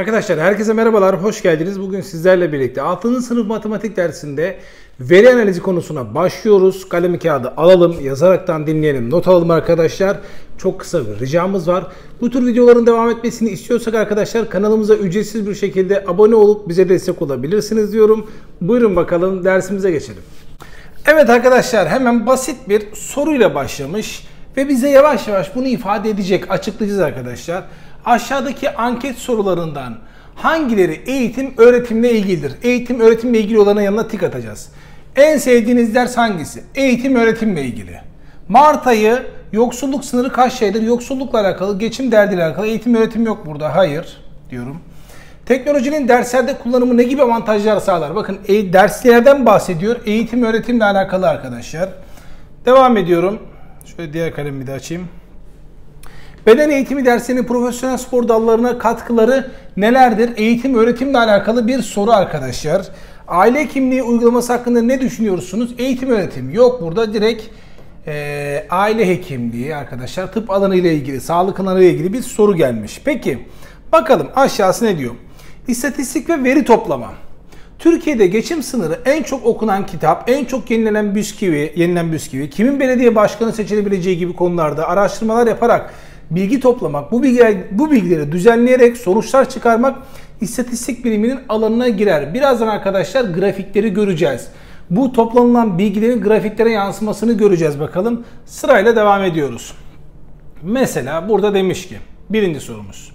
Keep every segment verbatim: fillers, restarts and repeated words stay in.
Arkadaşlar herkese merhabalar, hoş geldiniz. Bugün sizlerle birlikte altıncı sınıf matematik dersinde veri analizi konusuna başlıyoruz. Kalemi kağıdı alalım, yazaraktan dinleyelim, not alalım arkadaşlar. Çok kısa bir ricamız var. Bu tür videoların devam etmesini istiyorsak arkadaşlar kanalımıza ücretsiz bir şekilde abone olup bize destek olabilirsiniz diyorum. Buyurun bakalım dersimize geçelim. Evet arkadaşlar, hemen basit bir soruyla başlamış ve bize yavaş yavaş bunu ifade edecek, açıklayacağız arkadaşlar. Aşağıdaki anket sorularından hangileri eğitim öğretimle ilgilidir? Eğitim öğretimle ilgili olanın yanına tik atacağız. En sevdiğiniz ders hangisi? Eğitim öğretimle ilgili. Mart ayı yoksulluk sınırı kaç şeydir? Yoksullukla alakalı, geçim derdiyle alakalı. Eğitim öğretim yok burada. Hayır diyorum. Teknolojinin derslerde kullanımı ne gibi avantajlar sağlar? Bakın e, derslerden bahsediyor. Eğitim öğretimle alakalı arkadaşlar. Devam ediyorum. Şöyle diğer kalemi de açayım. Beden eğitimi derslerinin profesyonel spor dallarına katkıları nelerdir? Eğitim öğretimle alakalı bir soru arkadaşlar. Aile hekimliği uygulaması hakkında ne düşünüyorsunuz? Eğitim öğretim yok burada, direkt e, aile hekimliği arkadaşlar, tıp alanı ile ilgili, sağlık alanı ile ilgili bir soru gelmiş. Peki bakalım aşağısı ne diyor? İstatistik ve veri toplama. Türkiye'de geçim sınırı en çok okunan kitap, en çok yenilenen bisküvi, yenilen bisküvi, kimin belediye başkanı seçilebileceği gibi konularda araştırmalar yaparak bilgi toplamak, bu bilgiler, bu bilgileri düzenleyerek sonuçlar çıkarmak istatistik biliminin alanına girer. Birazdan arkadaşlar grafikleri göreceğiz. Bu toplanılan bilgilerin grafiklere yansımasını göreceğiz bakalım. Sırayla devam ediyoruz. Mesela burada demiş ki, birinci sorumuz.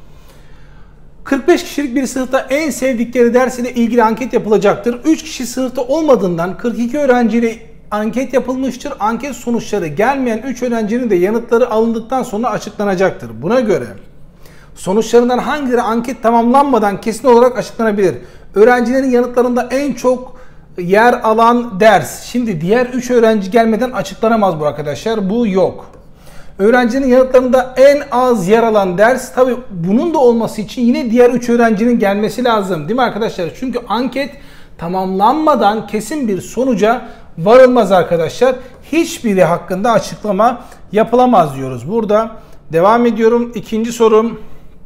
kırk beş kişilik bir sınıfta en sevdikleri ders ile ilgili anket yapılacaktır. üç kişi sınıfta olmadığından kırk iki öğrenciyle anket yapılmıştır. Anket sonuçları gelmeyen üç öğrencinin de yanıtları alındıktan sonra açıklanacaktır. Buna göre sonuçlarından hangileri anket tamamlanmadan kesin olarak açıklanabilir? Öğrencilerin yanıtlarında en çok yer alan ders. Şimdi diğer üç öğrenci gelmeden açıklanamaz bu arkadaşlar. Bu yok. Öğrencinin yanıtlarında en az yer alan ders, tabi bunun da olması için yine diğer üç öğrencinin gelmesi lazım değil mi arkadaşlar? Çünkü anket tamamlanmadan kesin bir sonuca varılmaz arkadaşlar. Hiçbiri hakkında açıklama yapılamaz diyoruz. Burada devam ediyorum. İkinci sorum.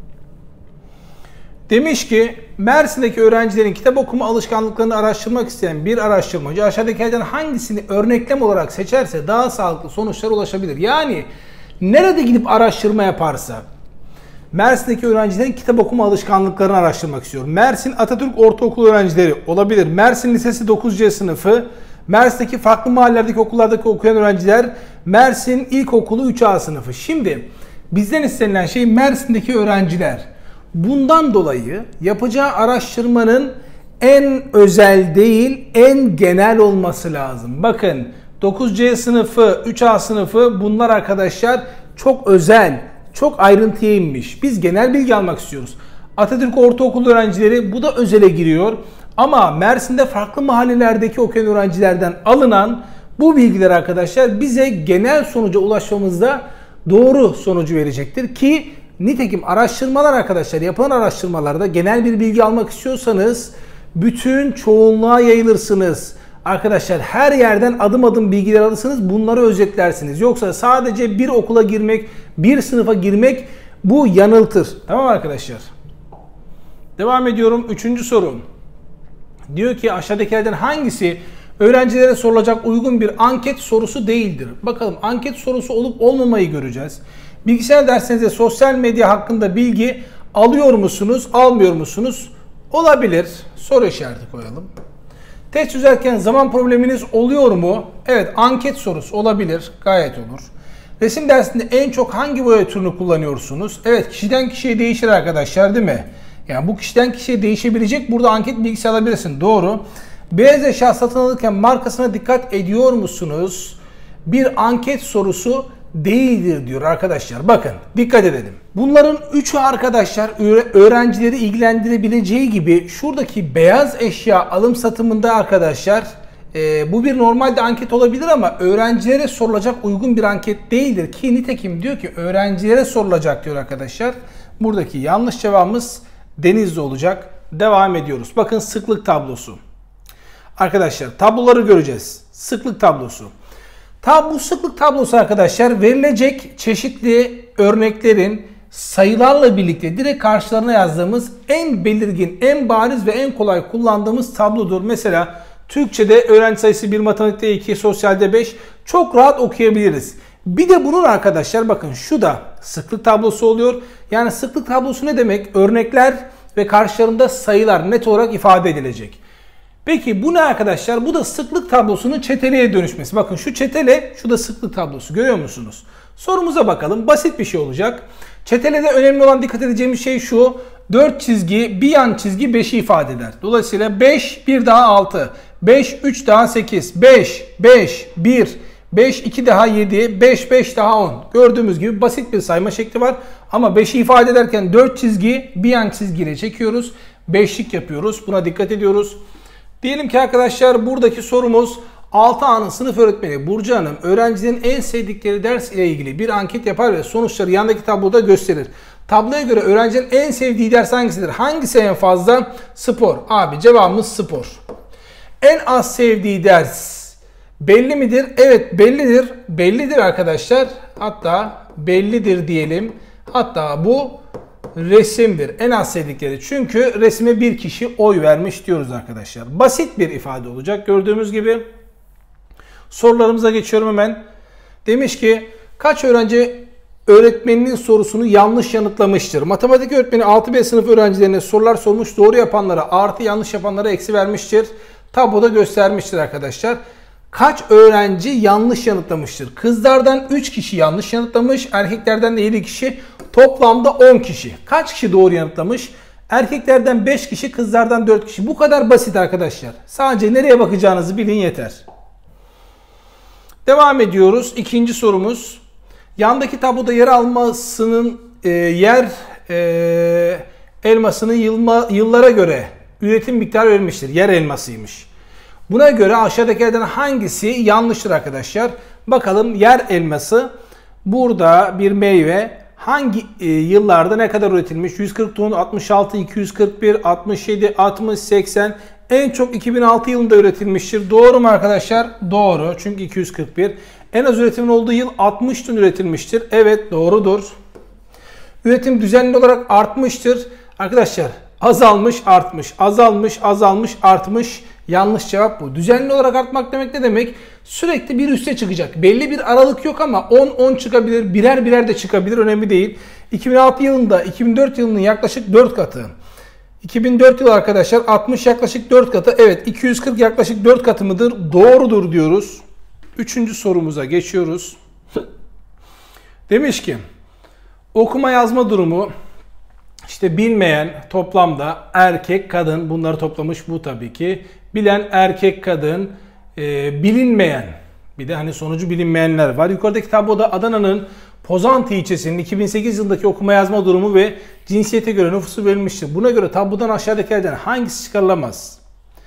Demiş ki Mersin'deki öğrencilerin kitap okuma alışkanlıklarını araştırmak isteyen bir araştırmacı aşağıdakilerden hangisini örneklem olarak seçerse daha sağlıklı sonuçlara ulaşabilir? Yani nerede gidip araştırma yaparsa, Mersin'deki öğrencilerin kitap okuma alışkanlıklarını araştırmak istiyor. Mersin Atatürk Ortaokulu öğrencileri olabilir. Mersin Lisesi dokuz C sınıfı, Mersin'deki farklı mahallelerdeki okullardaki okuyan öğrenciler, Mersin İlkokulu üç A sınıfı. Şimdi bizden istenilen şey Mersin'deki öğrenciler. Bundan dolayı yapacağı araştırmanın en özel değil, en genel olması lazım. Bakın dokuz C sınıfı, üç A sınıfı, bunlar arkadaşlar çok özel, çok ayrıntıya inmiş. Biz genel bilgi almak istiyoruz. Atatürk Ortaokulu öğrencileri, bu da özele giriyor. Ama Mersin'de farklı mahallelerdeki okuyan öğrencilerden alınan bu bilgiler arkadaşlar bize genel sonuca ulaşmamızda doğru sonucu verecektir. Ki nitekim araştırmalar arkadaşlar, yapılan araştırmalarda genel bir bilgi almak istiyorsanız bütün çoğunluğa yayılırsınız. Arkadaşlar her yerden adım adım bilgiler alırsınız, bunları özetlersiniz. Yoksa sadece bir okula girmek, bir sınıfa girmek bu yanıltır. Tamam arkadaşlar. Devam ediyorum. Üçüncü sorum. Diyor ki aşağıdakilerden hangisi öğrencilere sorulacak uygun bir anket sorusu değildir? Bakalım anket sorusu olup olmamayı göreceğiz. Bilgisayar dersinizde sosyal medya hakkında bilgi alıyor musunuz, almıyor musunuz? Olabilir. Soru işareti koyalım. Test çözerken zaman probleminiz oluyor mu? Evet, anket sorusu olabilir. Gayet olur. Resim dersinde en çok hangi boya türünü kullanıyorsunuz? Evet, kişiden kişiye değişir arkadaşlar değil mi? Yani bu kişiden kişiye değişebilecek. Burada anket bilgisi alabilirsin. Doğru. Beyaz eşya satın alırken markasına dikkat ediyor musunuz? Bir anket sorusu değildir diyor arkadaşlar. Bakın dikkat edelim. Bunların üçü arkadaşlar öğrencileri ilgilendirebileceği gibi şuradaki beyaz eşya alım satımında arkadaşlar e, bu bir normalde anket olabilir ama öğrencilere sorulacak uygun bir anket değildir. Ki nitekim diyor ki öğrencilere sorulacak diyor arkadaşlar. Buradaki yanlış cevabımız Denizli olacak. Devam ediyoruz. Bakın sıklık tablosu. Arkadaşlar tabloları göreceğiz. Sıklık tablosu. Tab bu sıklık tablosu arkadaşlar verilecek çeşitli örneklerin sayılarla birlikte direkt karşılarına yazdığımız en belirgin, en bariz ve en kolay kullandığımız tablodur. Mesela Türkçe'de öğrenci sayısı bir, matematikte iki, sosyalde beş çok rahat okuyabiliriz. Bir de bunun arkadaşlar bakın şu da sıklık tablosu oluyor. Yani sıklık tablosu ne demek? Örnekler ve karşılarında sayılar net olarak ifade edilecek. Peki bu ne arkadaşlar? Bu da sıklık tablosunun çeteleye dönüşmesi. Bakın şu çetele, şu da sıklık tablosu. Görüyor musunuz? Sorumuza bakalım. Basit bir şey olacak. Çetelede önemli olan dikkat edeceğimiz şey şu. dört çizgi, bir yan çizgi beşi ifade eder. Dolayısıyla beş, bir daha altı. beş, üç daha sekiz. beş, beş, bir, beş, iki daha yedi. beş, beş daha on. Gördüğümüz gibi basit bir sayma şekli var. Ama beşi ifade ederken dört çizgi, bir yan çizgiyle çekiyoruz. beşlik yapıyoruz. Buna dikkat ediyoruz. Diyelim ki arkadaşlar buradaki sorumuz altı A'nın sınıf öğretmeni Burcu Hanım öğrencilerin en sevdikleri ders ile ilgili bir anket yapar ve sonuçları yandaki tabloda gösterir. Tabloya göre öğrencinin en sevdiği ders hangisidir? Hangisi en fazla? Spor. Abi cevabımız spor. En az sevdiği ders belli midir? Evet bellidir. Bellidir arkadaşlar. Hatta bellidir diyelim. Hatta bu resimdir. En az sevdikleri. Çünkü resme bir kişi oy vermiş diyoruz arkadaşlar. Basit bir ifade olacak gördüğümüz gibi. Sorularımıza geçiyorum hemen. Demiş ki kaç öğrenci öğretmeninin sorusunu yanlış yanıtlamıştır? Matematik öğretmeni altı B sınıf öğrencilerine sorular sormuş. Doğru yapanlara artı, yanlış yapanlara eksi vermiştir. Tabloda göstermiştir arkadaşlar. Kaç öğrenci yanlış yanıtlamıştır? Kızlardan üç kişi yanlış yanıtlamış. Erkeklerden de yedi kişi. Toplamda on kişi. Kaç kişi doğru yanıtlamış? Erkeklerden beş kişi, kızlardan dört kişi. Bu kadar basit arkadaşlar. Sadece nereye bakacağınızı bilin yeter. Devam ediyoruz. İkinci sorumuz. Yandaki tabloda yer almasının e, yer e, elmasının yılma, yıllara göre üretim miktarı verilmiştir. Yer elmasıymış. Buna göre aşağıdakilerden hangisi yanlıştır arkadaşlar? Bakalım yer elması burada bir meyve hangi e, yıllarda ne kadar üretilmiş? yüz kırk ton, altmış altı, iki yüz kırk bir, altmış yedi, altmış, seksen. En çok iki bin altı yılında üretilmiştir. Doğru mu arkadaşlar? Doğru. Çünkü iki yüz kırk bir. En az üretimin olduğu yıl altmış ton üretilmiştir. Evet doğrudur. Üretim düzenli olarak artmıştır. Arkadaşlar azalmış artmış, azalmış azalmış artmış. Yanlış cevap bu. Düzenli olarak artmak demek ne demek? Sürekli bir üste çıkacak. Belli bir aralık yok ama on on çıkabilir. Birer birer de çıkabilir. Önemli değil. iki bin altı yılında iki bin dört yılının yaklaşık dört katı. iki bin dört yıl arkadaşlar altmış yaklaşık dört katı. Evet iki yüz kırk yaklaşık dört katı mıdır? Doğrudur diyoruz. Üçüncü sorumuza geçiyoruz. Demiş ki okuma yazma durumu işte bilmeyen toplamda erkek kadın bunları toplamış bu tabii ki. Bilen erkek kadın e, bilinmeyen bir de hani sonucu bilinmeyenler var. Yukarıdaki tabloda Adana'nın Pozantı ilçesinin iki bin sekiz yılındaki okuma yazma durumu ve cinsiyete göre nüfusu verilmiştir. Buna göre tablodan aşağıdakilerden hangisi çıkarılamaz?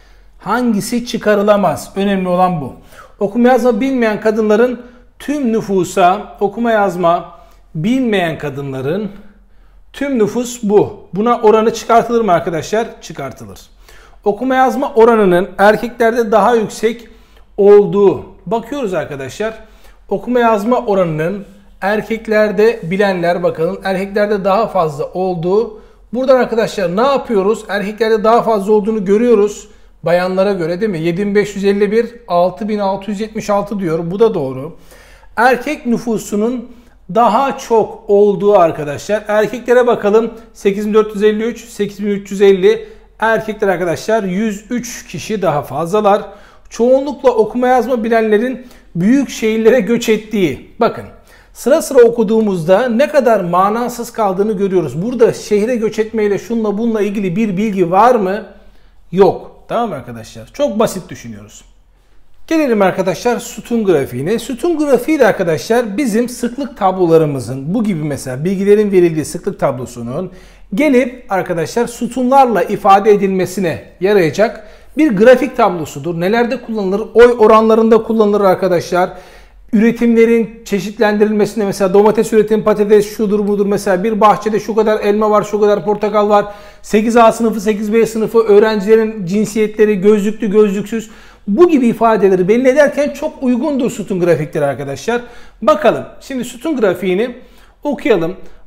Hangisi çıkarılamaz? Önemli olan bu. Okuma yazma bilmeyen kadınların tüm nüfusa, okuma yazma bilmeyen kadınların tüm nüfus bu. Buna oranı çıkartılır mı arkadaşlar? Çıkartılır. Okuma yazma oranının erkeklerde daha yüksek olduğu. Bakıyoruz arkadaşlar. Okuma yazma oranının erkeklerde bilenler bakalım erkeklerde daha fazla olduğu. Buradan arkadaşlar ne yapıyoruz? Erkeklerde daha fazla olduğunu görüyoruz. Bayanlara göre değil mi? yedi bin beş yüz elli bir, altı bin altı yüz yetmiş altı diyor. Bu da doğru. Erkek nüfusunun daha çok olduğu arkadaşlar. Erkeklere bakalım. sekiz bin dört yüz elli üç, sekiz bin üç yüz elli. Erkekler arkadaşlar yüz üç kişi daha fazlalar. Çoğunlukla okuma yazma bilenlerin büyük şehirlere göç ettiği. Bakın sıra sıra okuduğumuzda ne kadar manasız kaldığını görüyoruz. Burada şehre göç etmeyle şunla bununla ilgili bir bilgi var mı? Yok. Tamam mı arkadaşlar? Çok basit düşünüyoruz. Gelelim arkadaşlar sütun grafiğine. Sütun grafiği de arkadaşlar bizim sıklık tablolarımızın bu gibi mesela bilgilerin verildiği sıklık tablosunun gelip arkadaşlar sütunlarla ifade edilmesine yarayacak bir grafik tablosudur. Nelerde kullanılır? Oy oranlarında kullanılır arkadaşlar. Üretimlerin çeşitlendirilmesinde mesela domates üretim, patates şudur budur mesela bir bahçede şu kadar elma var, şu kadar portakal var. sekiz A sınıfı, sekiz B sınıfı, öğrencilerin cinsiyetleri, gözlüklü, gözlüksüz. Bu gibi ifadeleri belli ederken çok uygundur sütun grafikleri arkadaşlar. Bakalım şimdi sütun grafiğini okuyalım.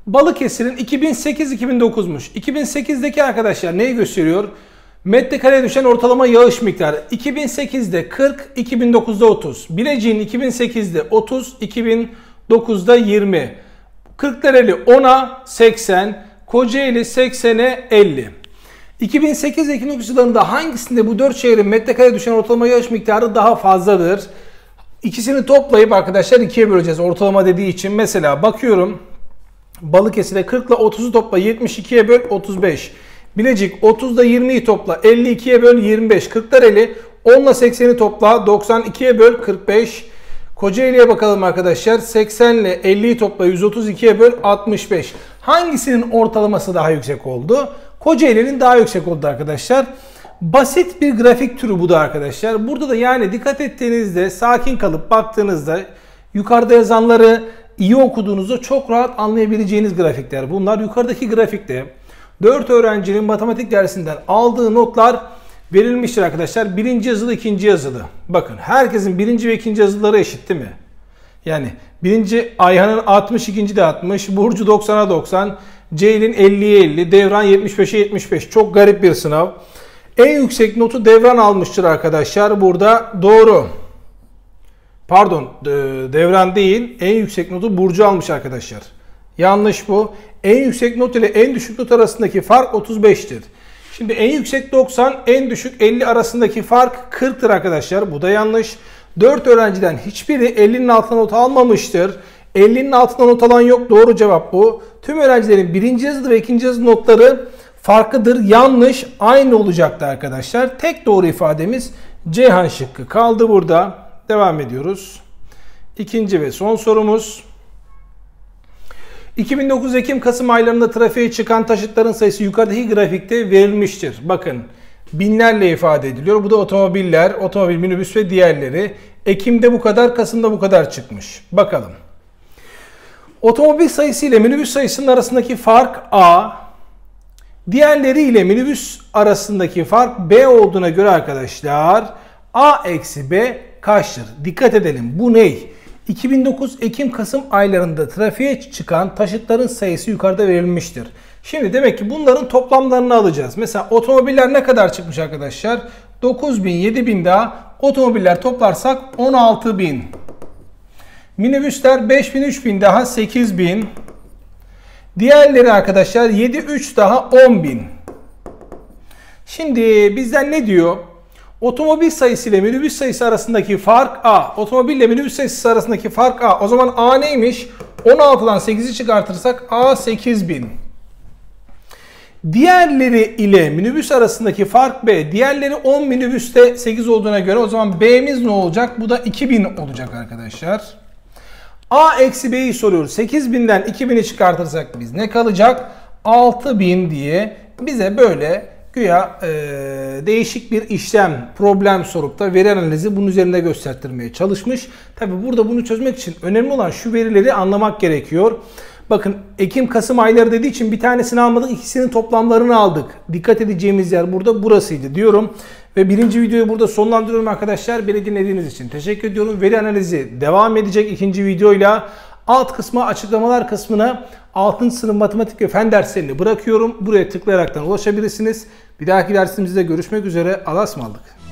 Balıkesir'in iki bin sekiz iki bin dokuzmuş. iki bin sekizdeki arkadaşlar neyi gösteriyor? Metrekareye düşen ortalama yağış miktarı. iki bin sekizde kırk, iki bin dokuzda otuz. Bilecik'in iki bin sekizde otuz, iki bin dokuzda yirmi. Kırklareli ona seksen, Kocaeli seksene elli. iki bin sekiz iki bin dokuz yıllarında hangisinde bu dört şehrin metrekareye düşen ortalama yağış miktarı daha fazladır? İkisini toplayıp arkadaşlar ikiye böleceğiz ortalama dediği için. Mesela bakıyorum. Balıkesir'e kırk ile otuzu topla, yetmiş ikiye böl, otuz beş. Bilecik otuzda yirmiyi topla, elli ikiye böl, yirmi beş. Kırklareli on ile sekseni topla, doksan ikiye böl, kırk beş. Kocaeli'ye bakalım arkadaşlar. seksen ile elliyi topla, yüz otuz ikiye böl, altmış beş. Hangisinin ortalaması daha yüksek oldu? Kocaeli'nin daha yüksek oldu arkadaşlar. Basit bir grafik türü bu da arkadaşlar. Burada da yani dikkat ettiğinizde, sakin kalıp baktığınızda yukarıda yazanları iyi okuduğunuzda çok rahat anlayabileceğiniz grafikler. Bunlar yukarıdaki grafikte dört öğrencinin matematik dersinden aldığı notlar verilmiştir arkadaşlar. Birinci yazılı, ikinci yazılı. Bakın herkesin birinci ve ikinci yazıları eşit değil mi? Yani birinci Ayhan'ın altmış, ikinci de altmış, Burcu doksana doksan, Ceylin elliye elli, Devran yetmiş beşe yetmiş beş. Çok garip bir sınav. En yüksek notu Devran almıştır arkadaşlar. Burada doğru. Pardon, Devran değil. En yüksek notu Burcu almış arkadaşlar. Yanlış bu. En yüksek not ile en düşük not arasındaki fark otuz beştir. Şimdi en yüksek doksan, en düşük elli arasındaki fark kırktır arkadaşlar. Bu da yanlış. dört öğrenciden hiçbiri ellinin altına not almamıştır. ellinin altına not alan yok. Doğru cevap bu. Tüm öğrencilerin birinci yazılı ve ikinci yazılı notları farklıdır. Yanlış. Aynı olacaktı arkadaşlar. Tek doğru ifademiz Ceyhan şıkkı kaldı burada. Devam ediyoruz. İkinci ve son sorumuz. iki bin dokuz Ekim-Kasım aylarında trafiğe çıkan taşıtların sayısı yukarıdaki grafikte verilmiştir. Bakın binlerle ifade ediliyor. Bu da otomobiller, otomobil, minibüs ve diğerleri. Ekim'de bu kadar, Kasım'da bu kadar çıkmış. Bakalım. Otomobil sayısı ile minibüs sayısının arasındaki fark A. Diğerleri ile minibüs arasındaki fark B olduğuna göre arkadaşlar A eksi B kaçtır? Dikkat edelim. Bu ne? iki bin dokuz Ekim-Kasım aylarında trafiğe çıkan taşıtların sayısı yukarıda verilmiştir. Şimdi demek ki bunların toplamlarını alacağız. Mesela otomobiller ne kadar çıkmış arkadaşlar? dokuz bin, yedi bin daha. Otomobiller toplarsak on altı bin. Minibüsler beş bin, üç bin daha sekiz bin. Diğerleri arkadaşlar yedi, üç daha on bin. Şimdi bizden ne diyor? Otomobil sayısı ile minibüs sayısı arasındaki fark A. Otomobil ile minibüs sayısı arasındaki fark A. O zaman A neymiş? on altıdan sekizi çıkartırsak A sekiz bin. Diğerleri ile minibüs arasındaki fark B. Diğerleri on, minibüste sekiz olduğuna göre o zaman B'miz ne olacak? Bu da iki bin olacak arkadaşlar. A eksi B'yi soruyoruz. sekiz binden iki bini çıkartırsak biz ne kalacak? altı bin diye bize böyle güya e, değişik bir işlem, problem sorup da veri analizi bunun üzerinde göstermeye çalışmış. Tabi burada bunu çözmek için önemli olan şu verileri anlamak gerekiyor. Bakın Ekim-Kasım ayları dediği için bir tanesini almadık, ikisinin toplamlarını aldık. Dikkat edeceğimiz yer burada burasıydı diyorum. Ve birinci videoyu burada sonlandırıyorum arkadaşlar. Beni dinlediğiniz için teşekkür ediyorum. Veri analizi devam edecek ikinci videoyla. Alt kısma, açıklamalar kısmına altıncı sınıf matematik ve fen derslerini bırakıyorum. Buraya tıklayaraktan ulaşabilirsiniz. Bir dahaki dersimizde görüşmek üzere. Allah'a ısmarladık.